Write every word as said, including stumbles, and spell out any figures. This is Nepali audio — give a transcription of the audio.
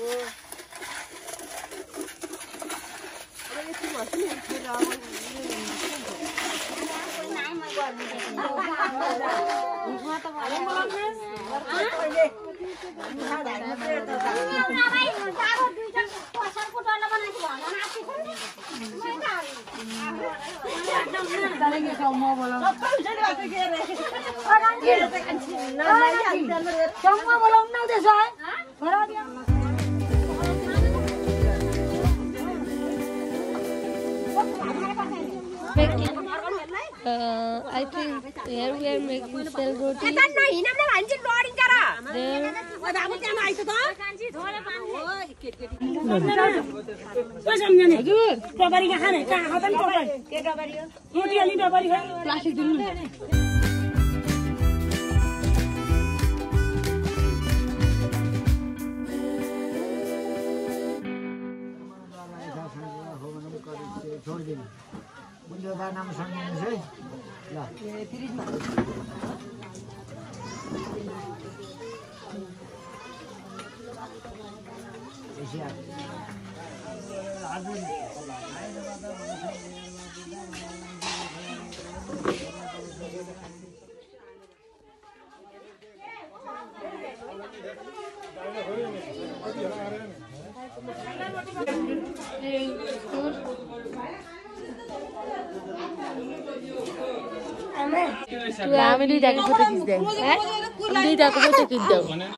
Uh, I think here we are making cell roti. Bunda dah nama sangat ni sih, lah. Siap. Kami duitaको फोटो खिच्दै है दुईटाको फोटो खिच्दै